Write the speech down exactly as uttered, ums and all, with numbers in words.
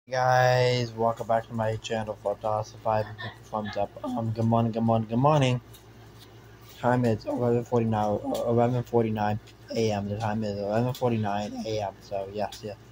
Guys, welcome back to my channel for Toss five and pick a thumbs up. Um, good morning, good morning, good morning. Time is eleven forty now, eleven forty nine a m. The time is eleven forty nine a m. So yes, yes.